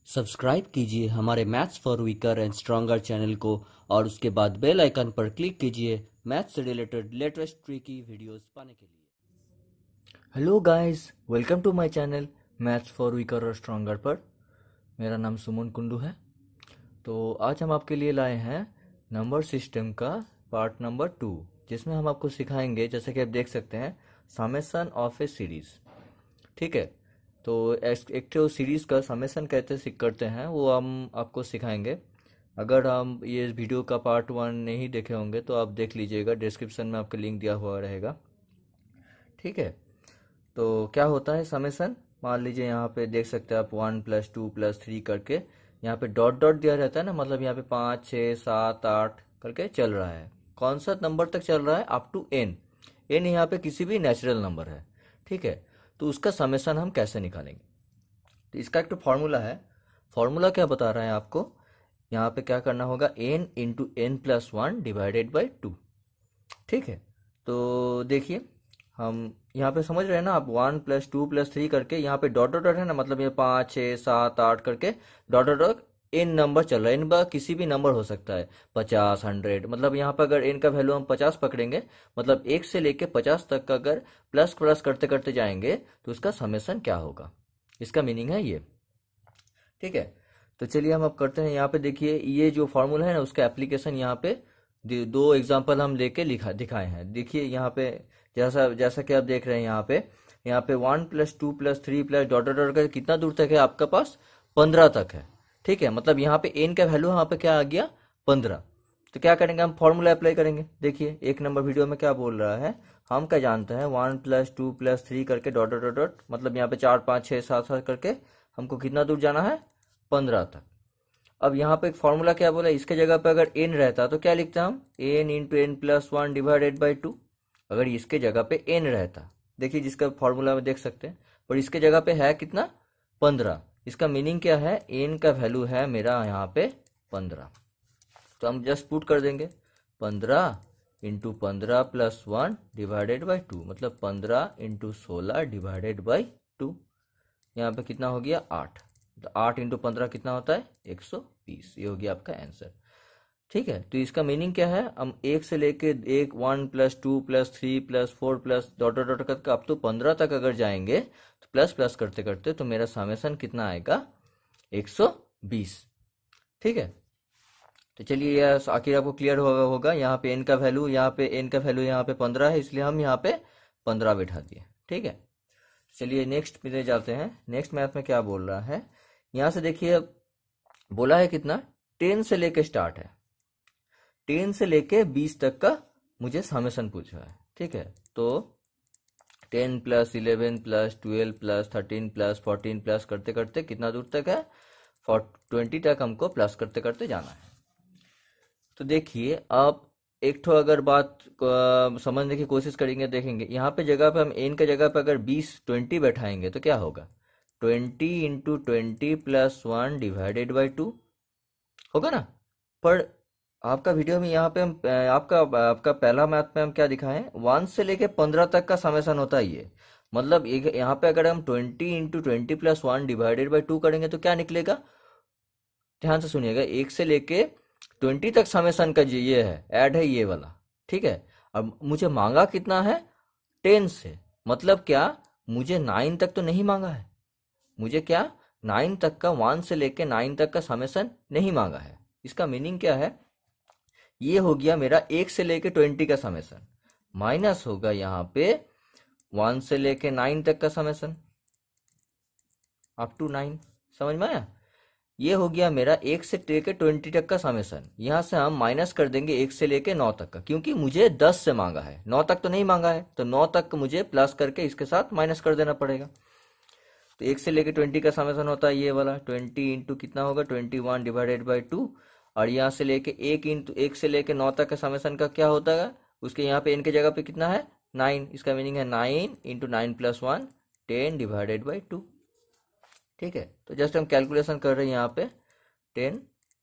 Subscribe कीजिए हमारे maths for weaker and stronger channel को और उसके बाद बेल आइकन पर क्लिक कीजिए मैथ्स से रिलेटेड लेटेस्ट ट्रिकी वीडियोस पाने के लिए। Hello guys, welcome to my channel maths for weaker और स्ट्रॉन्गर पर। मेरा नाम सुमन कुंडू है। तो आज हम आपके लिए लाए हैं नंबर सिस्टम का पार्ट नंबर 2, जिसमें हम आपको सिखाएंगे, जैसे कि आप देख सकते हैं, समेशन ऑफ ए सीरीज। ठीक है, तो एक तो सीरीज का समेशन कैसे करते हैं वो हम आपको सिखाएंगे। अगर हम ये वीडियो का पार्ट 1 नहीं देखे होंगे तो आप देख लीजिएगा, डिस्क्रिप्शन में आपका लिंक दिया हुआ रहेगा। ठीक है, तो क्या होता है समेशन। मान लीजिए यहाँ पे देख सकते हैं आप 1 + 2 + 3 करके यहाँ पे डॉट डॉट दिया रहता है ना, मतलब यहाँ पे 5 6 7 8 करके चल रहा है। कौन सा नंबर तक चल रहा है? Up to n। n यहाँ पे किसी भी नेचुरल नंबर है। ठीक है, तो उसका समेशन हम कैसे निकालेंगे? तो इसका एक तो फॉर्मूला है। फॉर्मूला क्या बता रहा है आपको? यहाँ पे क्या करना होगा, n × n+1 / 2। ठीक है, तो देखिए हम यहाँ पे समझ रहे हैं ना आप, 1 + 2 + 3 करके यहाँ पे डॉट डॉट है ना, मतलब ये 5 6 7 8 करके dot dot dot n number चल रहा है। एन किसी भी नंबर हो सकता है, 50 100। मतलब यहाँ पर अगर एन का वैल्यू हम 50 पकड़ेंगे, मतलब 1 से लेके 50 तक का अगर प्लस प्लस करते करते जाएंगे तो उसका समेशन क्या होगा, इसका मीनिंग है ये। ठीक है, तो चलिए हम अब करते हैं। यहाँ पे देखिए, ये जो फॉर्मूला है ना, उसका एप्लीकेशन यहाँ पे दो एग्जांपल हम लेके दिखाए हैं। देखिए यहाँ पे जैसा जैसा कि आप देख रहे हैं, यहाँ पे 1 + 2 + 3 + डॉट डॉट डॉट का कितना दूर तक है आपका पास? 15 तक है। ठीक है, मतलब यहाँ पे n का वैल्यू यहाँ पे क्या आ गया? 15। तो क्या करेंगे, हम फॉर्मूला अप्लाई करेंगे। देखिए 1 नंबर वीडियो में क्या बोल रहा है, हम क्या जानते हैं, 1 + 2 + 3 करके डॉट डॉट डॉट, मतलब यहाँ पे 4 5 6 7 7 करके हमको कितना दूर जाना है? 15 तक। अब यहाँ पे एक फॉर्मूला क्या बोला, इसके जगह पे अगर n रहता तो क्या लिखते हम? n × n+1 / 2। अगर इसके जगह पे n रहता, देखिए जिसका फॉर्मूला में देख सकते हैं, पर इसके जगह पे है कितना? 15। इसका मीनिंग क्या है? n का वैल्यू है मेरा यहाँ पे 15। तो हम जस्ट पुट कर देंगे 15 × 15 + 1 / 2, मतलब 15 × 16 / 2। यहाँ पे कितना हो गया? 8। तो 8 × 15 कितना होता है? 120। ये हो गया आपका आंसर। ठीक है, तो इसका मीनिंग क्या है, हम 1 से लेके 1 + 2 + 3 + 4 + डॉट डॉट डॉट करके अब तो 15 तक अगर जाएंगे तो प्लस प्लस करते करते तो मेरा समेशन कितना आएगा? 120। ठीक है, तो चलिए यह आखिर आपको क्लियर होगा। यहाँ पे n का वैल्यू, यहाँ पे 15 है, इसलिए हम यहाँ पे 15 बैठा दिए। ठीक है, चलिए नेक्स्ट पे जाते हैं। नेक्स्ट मैथ में क्या बोल रहा है, यहाँ से देखिए बोला है कितना? 10 से लेके स्टार्ट है, 10 से लेके 20 तक का मुझे समेशन पूछा है। ठीक है, तो 10 + 11 + 12 + 13 + 14 प्लस करते करते कितना दूर तक है? 20 तक हमको प्लस करते करते जाना है। तो देखिए आप एक ठो अगर बात समझने की कोशिश करेंगे, देखेंगे यहाँ पे जगह पे हम n के जगह पे अगर 20 बैठाएंगे तो क्या होगा? 20 × 20 + 1 / 2 होगा ना। पर आपका वीडियो में यहाँ पे हम आपका पहला मैथ में हम क्या दिखाएं, 1 से लेके 15 तक का समेशन होता है ये। मतलब यहाँ पे अगर हम 20 × 20 + 1 / 2 करेंगे तो क्या निकलेगा? ध्यान से सुनिएगा, 1 से लेके 20 तक समेशन का जो ये है, ऐड है ये वाला। ठीक है, अब मुझे मांगा कितना है? 10 से, मतलब क्या, मुझे 9 तक तो नहीं मांगा है। मुझे क्या, 9 तक का, 1 से लेके 9 तक का समेशन नहीं मांगा है। इसका मीनिंग क्या है? ये हो गया मेरा 1 से लेके 20 का समेशन, माइनस होगा यहाँ पे 1 से लेके 9 तक का समेशन, अप टू 9। समझ में आया? ये हो गया मेरा 1 से लेके 20 तक का समेशन। यहां से हम माइनस कर देंगे 1 से लेके 9 तक का, क्योंकि मुझे 10 से मांगा है, 9 तक तो नहीं मांगा है, तो 9 तक मुझे प्लस करके इसके साथ माइनस कर देना पड़ेगा। तो 1 से लेके 20 का समेशन होता है ये वाला, 20 इंटू कितना होगा? 21 / 2। और यहाँ से लेके 1 से लेके 9 तक का समेशन का क्या होता है? उसके यहाँ पे n के जगह पे कितना है? 9। इसका मीनिंग है 9 × 9 + 1 10 / 2। ठीक है, तो जस्ट हम कैलकुलेशन कर रहे हैं यहाँ पे 10।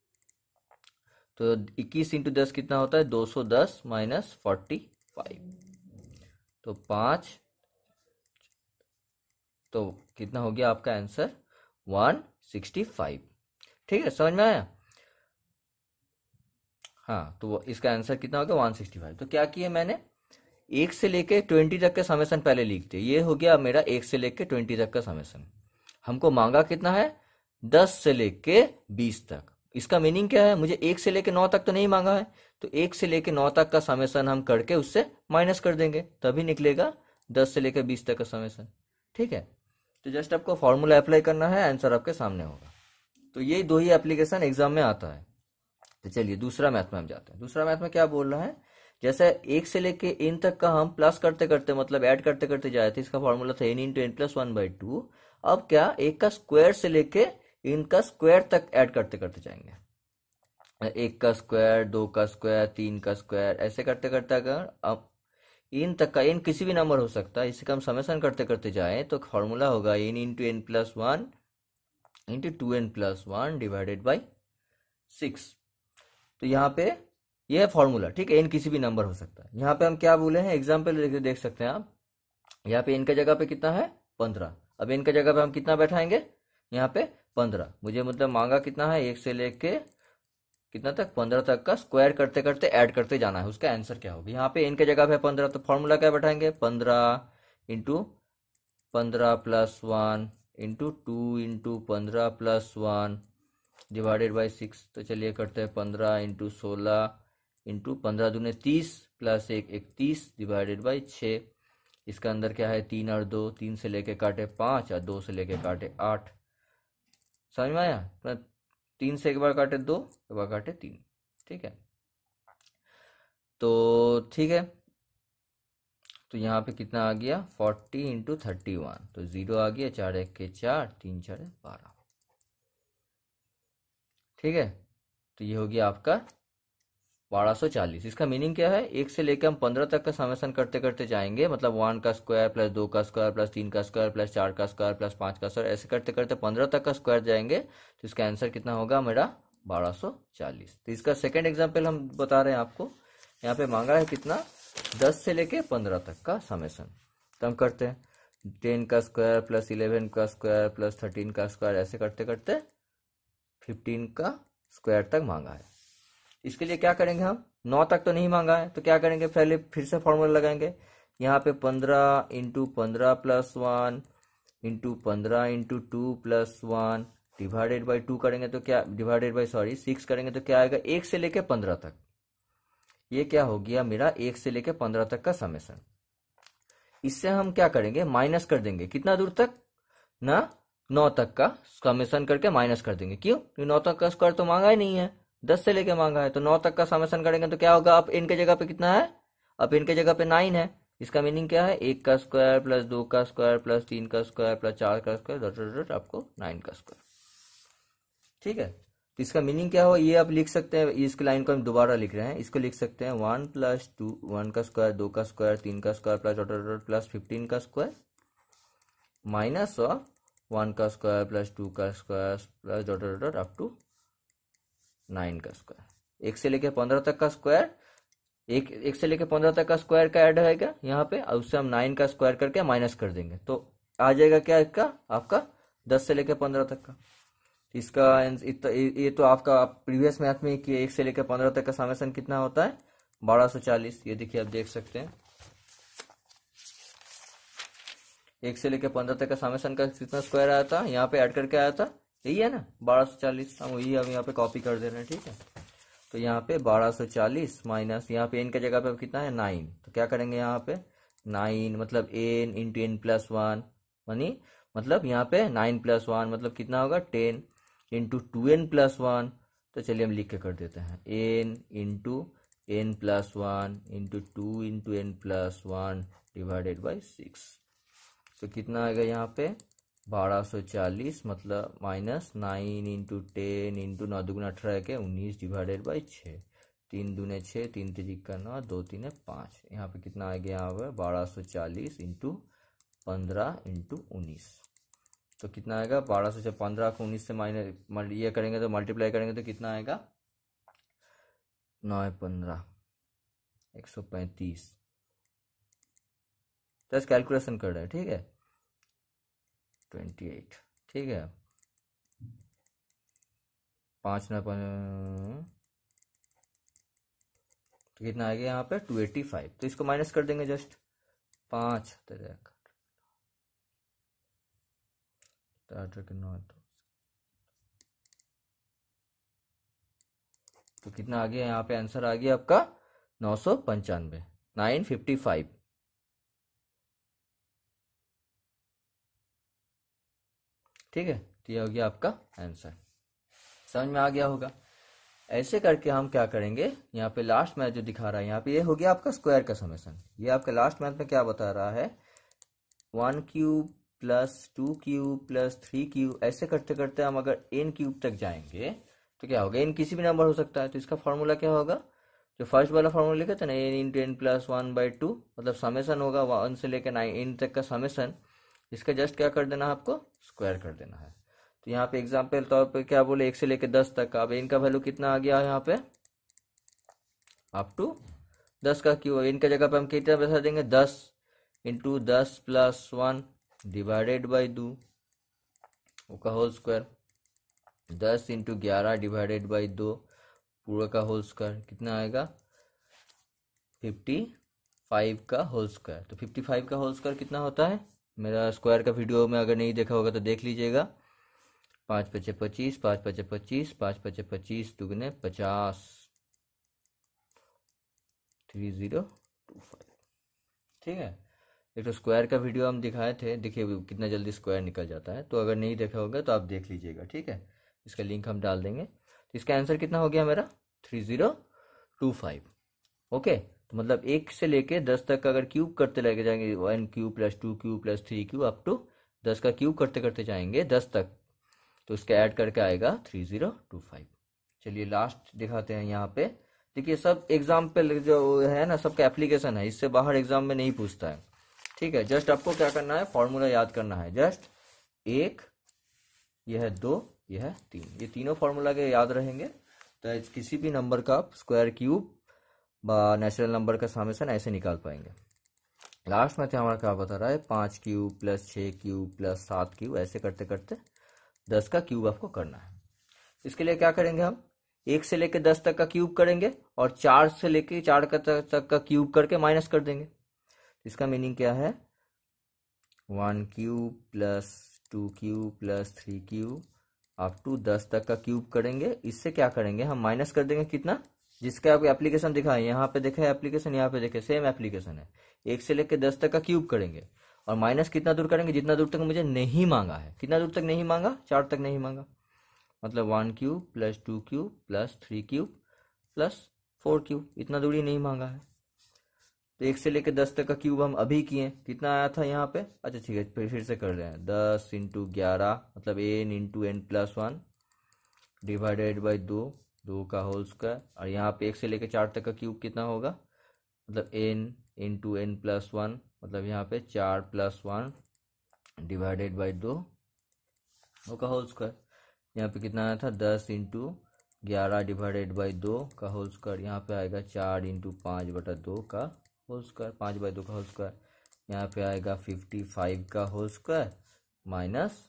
तो 21 × 10 कितना होता है? 210 - 45। तो 5, तो कितना हो गया आपका आंसर? 165। ठीक है, समझ में आया? हाँ, तो इसका आंसर कितना हो गया 165। तो क्या किया मैंने, 1 से लेके 20 तक का समेसन पहले लिख दिया। ये हो गया मेरा 1 से लेके 20 तक का समेसन। हमको मांगा कितना है, 10 से लेके 20 तक। इसका मीनिंग क्या है, मुझे 1 से लेके 9 तक तो नहीं मांगा है, तो 1 से लेके 9 तक का समेसन हम करके उससे माइनस कर देंगे, तभी निकलेगा 10 से लेके 20 तक का समेसन। ठीक है, तो जस्ट आपको फॉर्मूला अप्लाई करना है, आंसर आपके सामने होगा। तो ये दो ही एप्लीकेशन एग्जाम में आता है। तो चलिए दूसरा मैथ में हम जाते हैं। दूसरा मैथ में क्या बोल रहा है, जैसे 1 से लेके n तक का हम प्लस करते करते मतलब ऐड करते करते जाए थे, इसका फॉर्मूला था n इंटू एन प्लस 1/2। अब क्या, 1 का स्क्वायर से लेके n का स्क्वायर तक ऐड करते करते जाएंगे। 1 का स्क्वायर, 2 का स्क्वायर, 3 का स्क्वायर, ऐसे करते करते अगर अब n तक का, n किसी भी नंबर हो सकता है, इसका हम समेसन करते करते जाए तो फॉर्मूला होगा n into n plus 1 into 2n plus 1 divided by 6। तो यहाँ पे यह है फॉर्मूला। ठीक है, एन किसी भी नंबर हो सकता है। यहाँ पे हम क्या बोले हैं, एग्जाम्पल देख सकते हैं आप। यहाँ पे एन का जगह पे कितना है, 15। अब एन का जगह पे हम कितना बैठाएंगे, यहाँ पे 15। मुझे मतलब मांगा कितना है, 1 से लेके कितना तक, 15 तक का स्क्वायर करते करते ऐड करते जाना है। उसका आंसर क्या होगा, यहाँ पे एन के जगह पे 15, तो फॉर्मूला क्या बैठाएंगे, 15 into 15 plus 1 into 2 into 15 plus 1 divided by 6। तो चलिए करते हैं 15 इंटू 16 इंटू 15 दूने 30 प्लस 1 31 डिवाइडेड बाई 6। इसका अंदर क्या है, 3 और 2, 3 से लेके काटे 5 और 2 से लेके काटे 8। समझ में आया? 3 से एक बार काटे 2, एक बार काटे 3। ठीक है, तो ठीक है, तो यहाँ पे कितना आ गया, 40 इंटू 31, तो 0 आ गया, 4 1 के 4, 3 4 12। ठीक है, तो ये हो गया आपका 1240। इसका मीनिंग क्या है, 1 से लेकर हम 15 तक का समेसन करते करते जाएंगे, मतलब 1 का स्क्वायर प्लस 2 का स्क्वायर प्लस 3 का स्क्वायर प्लस 4 का स्क्वायर प्लस 5 का स्क्वायर, ऐसे करते करते 15 तक का स्क्वायर जाएंगे। तो इसका आंसर कितना होगा मेरा 1240। तो इसका सेकेंड एग्जाम्पल हम बता रहे हैं आपको। यहाँ पे मांगा है कितना, 10 से लेके 15 तक का समेसन। तो हम करते हैं 10 का स्क्वायर प्लस 11 का स्क्वायर प्लस 13 का स्क्वायर, ऐसे करते करते 15 का स्क्वायर तक मांगा है। इसके लिए क्या करेंगे, हम 9 तक तो नहीं मांगा है, तो क्या करेंगे, पहले फिर से फॉर्मूला लगाएंगे। यहाँ पे 15 into 15 plus 1 into 15 into 2 plus 1 divided by 2 करेंगे तो क्या, डिवाइडेड बाई 6 करेंगे तो क्या आएगा, 1 से लेके 15 तक। ये क्या हो गया मेरा 1 से लेके 15 तक का समेसन। इससे हम क्या करेंगे, माइनस कर देंगे कितना दूर तक ना, 9 तक का समेसन करके माइनस कर देंगे। क्यों, 9 तक का स्क्वायर तो मांगा ही नहीं है, 10 से लेके मांगा है। तो 9 तक का समेसन करेंगे तो क्या होगा, अब इनके जगह पे कितना है, अब इनके जगह पे 9 है। इसका मीनिंग क्या है, 1 का स्क्वायर प्लस 2 का स्क्वायर प्लस 3 का स्क्वायर प्लस 4 का स्क्वायर डॉट डॉट डॉट आपको 9 का स्क्वायर। ठीक है, तो इसका मीनिंग क्या हो, ये आप लिख सकते हैं, इसकी लाइन को हम दोबारा लिख रहे हैं, इसको लिख सकते हैं 1 प्लस 2, 1 का स्क्वायर, 2 का स्क्वायर, 3 का square plus dot dot dot plus 15 का स्क्वायर माइनस ऑफ 1 का स्क्वायर प्लस 2 का square plus dot dot dot up to 9 का स्क्वायर। 1 से लेके 15 तक का स्क्वायर, एक से लेके 15 तक का स्क्वायर का ऐड रहेगा यहाँ पे, और उससे हम 9 का स्क्वायर करके माइनस कर देंगे, तो आ जाएगा क्या इसका, आपका 10 से लेके 15 तक का। इसका ये तो आपका प्रीवियस मैथ में कि 1 से लेकर 15 तक का समेसन कितना होता है, 1240। ये देखिए आप देख सकते हैं, 1 से लेकर 15 तक का समेसन का कितना स्क्वायर आया था, यहाँ पे ऐड करके आया था, यही है ना 1240। हम वही हम यहाँ पे कॉपी कर दे रहे हैं। ठीक है, तो यहाँ पे 1240 माइनस, यहाँ पे एन के जगह पे कितना है 9, तो क्या करेंगे यहाँ पे 9 मतलब एन इंटू एन प्लस 1 मनी, मतलब यहाँ पे 9 प्लस 1 मतलब कितना होगा 10 इंटू 2n प्लस 1। तो चलिए हम लिख के कर देते हैं, n into n plus 1 into 2 into n plus 1 divided by 6। तो कितना आएगा यहाँ पे 1240 मतलब माइनस 9 इंटू 10 इंटू 9 दूगुना 18 के 19 डिवाइडेड बाई 6, 3 दूने 6, 3 तिरिक 9, 2 3 5। यहाँ पे कितना आ गया, यहाँ पे 1240 इंटू 15 इंटू 19, तो कितना आएगा 1215 को 19 से माइनस ये करेंगे तो मल्टीप्लाई करेंगे तो कितना आएगा 9 15 135। जस्ट कैलकुलेशन कर रहे हैं। ठीक है 28। ठीक है, 5 ना तो कितना आ गया यहाँ पे 285। तो इसको माइनस कर देंगे जस्ट 5 तो कितना आ गया यहाँ पे आंसर आ गया आपका 995 955। ठीक है, तो ये हो गया आपका आंसर। समझ में आ गया होगा। ऐसे करके हम क्या करेंगे, यहाँ पे लास्ट मैथ जो दिखा रहा है यहाँ पे ये हो गया आपका स्क्वायर का समेसन। ये आपका लास्ट मैथ में क्या बता रहा है 1 cube plus 2 cube plus 3 cube. ऐसे करते करते हम अगर n क्यूब तक जाएंगे तो क्या होगा, n किसी भी नंबर हो सकता है। तो इसका फॉर्मूला क्या होगा, जो फर्स्ट वाला फॉर्मूला लिखा था ना n इंटू एन प्लस 1/2, मतलब समेसन होगा 1 से लेकर 9 तक का समेसन। इसका जस्ट क्या कर देना है, आपको स्क्वायर कर देना है। तो यहाँ पे एग्जाम्पल तौर पे क्या बोले 1 से लेकर 10 तक का। अब इनका वैल्यू कितना आ गया यहाँ पे अप टू 10 का क्यूब। इनका जगह पे हम कितना बैठा देंगे 10 इंटू 10 प्लस 1 डिवाइडेड बाई 2 का whole square. 10 into 11 divided by 2 पूरा का होल स्क्वायर कितना आएगा 55 का होल स्क्वायर। तो 55 का होल स्क्वायर कितना होता है, मेरा स्क्वायर का वीडियो में अगर नहीं देखा होगा तो देख लीजिएगा। 5 पचे 25, 5 पचे 25, 5 पचे 25 दुगने 50 3025। ठीक है, एक तो स्क्वायर का वीडियो हम दिखाए थे, देखिए कितना जल्दी स्क्वायर निकल जाता है। तो अगर नहीं देखा होगा तो आप देख लीजिएगा। ठीक है, इसका लिंक हम डाल देंगे। तो इसका आंसर कितना हो गया मेरा 3025। ओके, तो मतलब 1 से लेके 10 तक अगर क्यूब करते लेके जाएंगे 1 cube plus 2 cube plus 3 cube up to 10 का क्यूब करते करते जाएंगे 10 तक, तो इसका ऐड करके आएगा 3025। चलिए लास्ट दिखाते हैं यहाँ पे। देखिए सब एग्जाम्पल जो है ना सबका एप्लीकेशन है, इससे बाहर एग्जाम में नहीं पूछता है। ठीक है, जस्ट आपको क्या करना है, फॉर्मूला याद करना है। जस्ट 1, यह है 2, यह है 3, ये तीनों फॉर्मूला के याद रहेंगे। तो किसी भी नंबर का स्क्वायर क्यूब व नेचुरल नंबर का समेसन ऐसे निकाल पाएंगे। लास्ट में हमारा क्या बता रहा है 5 cube plus 6 cube plus 7 cube, ऐसे करते करते 10 का क्यूब आपको करना है। इसके लिए क्या करेंगे, हम 1 से लेकर 10 तक का क्यूब करेंगे और 4 से लेकर 4 तक का क्यूब करके माइनस कर देंगे। इसका मीनिंग क्या है 1 cube plus 2 cube plus 3 cube up to 10 तक का क्यूब करेंगे। इससे क्या करेंगे, हम माइनस कर देंगे कितना, जिसका आपको एप्लीकेशन दिखाए यहाँ पे देखा है एप्लीकेशन, यहाँ पे देखे सेम एप्लीकेशन है। 1 से लेकर 10 तक का क्यूब करेंगे और माइनस कितना दूर करेंगे, जितना दूर तक मुझे नहीं मांगा है। कितना दूर तक नहीं मांगा, 4 तक नहीं मांगा, मतलब 1 cube plus 2 cube plus 3 cube plus 4 cube, इतना दूरी नहीं मांगा है। तो 1 से लेकर 10 तक का क्यूब हम अभी किए, कितना आया था यहाँ पे। अच्छा ठीक है, फिर से कर रहे हैं 10 इंटू 11 मतलब n into n plus 1 divided by 2 का होल स्क्वायर। और यहाँ पे 1 से लेकर 4 तक का क्यूब कितना होगा, मतलब n इंटू एन प्लस 1 मतलब यहाँ पे 4 प्लस 1 डिवाइडेड बाई 2 का होल स्क्वायर। यहाँ पे कितना आया था 10 इंटू 11 डिवाइडेड बाई 2 का होल स्क्वायर। यहाँ पे आएगा 4 इंटू 5/2 का होल स्क्वायर, 5/2 का होल स्क्वायर। यहाँ पे आएगा 55 का होल स्क्वायर माइनस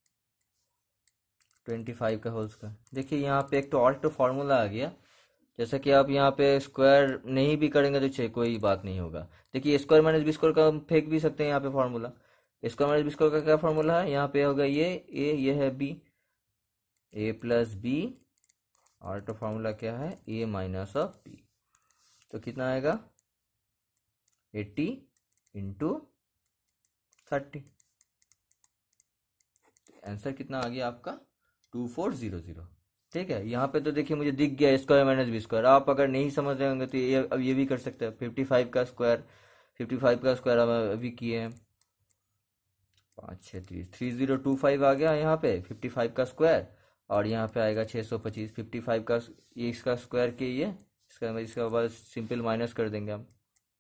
25 का होल स्क्वायर। देखिए यहाँ पे एक तो और फॉर्मूला आ गया। जैसा कि आप यहाँ पे स्क्वायर नहीं भी करेंगे तो कोई बात नहीं होगा। देखिए स्क्वायर माइनस बी स्क्वायर का हम फेंक भी सकते हैं यहाँ पे formula. Square minus B square का क्या फॉर्मूला है, यहाँ पे होगा ये ए, ये है बी, ए प्लस बी, और तो फॉर्मूला क्या है ए माइनस ऑफ बी। तो कितना आएगा 80 इंटू 30। आंसर कितना आ गया आपका 2400। ठीक है, यहाँ पे तो देखिए मुझे दिख गया स्क्वायर माइनस बी स्क्वायर। आप अगर नहीं समझ रहे होंगे तो ये अब ये भी कर सकते हैं। 55 का स्क्वायर हम अभी किए हैं 5 6 3025 आ गया यहाँ पे 55 का स्क्वायर। और यहाँ पे आएगा 625 55 का ये इसका स्क्वायर के ये इसका बाद सिंपल माइनस कर देंगे हम।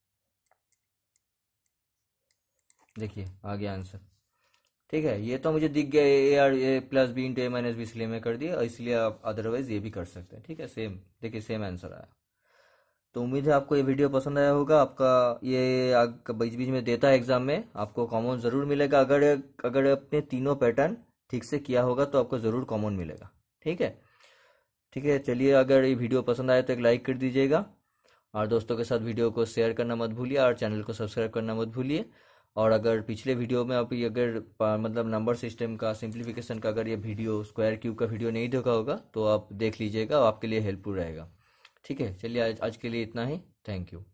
देखिए आ गया आंसर। ठीक है, ये तो मुझे दिख गया ए और A plus B into A minus B, इसलिए मैं कर दिया, और इसलिए आप अदरवाइज ये भी कर सकते हैं। ठीक है, सेम देखिए सेम आंसर आया। तो उम्मीद है आपको ये वीडियो पसंद आया होगा। आपका ये बीच बीच में देता है एग्जाम में, आपको कॉमन ज़रूर मिलेगा। अगर अपने तीनों पैटर्न ठीक से किया होगा तो आपको ज़रूर कॉमन मिलेगा। ठीक है, ठीक है, चलिए अगर ये वीडियो पसंद आए तो एक लाइक कर दीजिएगा, और दोस्तों के साथ वीडियो को शेयर करना मत भूलिए, और चैनल को सब्सक्राइब करना मत भूलिए। और अगर पिछले वीडियो में आप ये अगर मतलब नंबर सिस्टम का सिंप्लीफिकेशन का अगर ये वीडियो स्क्वायर क्यूब का वीडियो नहीं देखा होगा तो आप देख लीजिएगा, आपके लिए हेल्पफुल रहेगा। ठीक है, चलिए आज के लिए इतना ही। Thank you.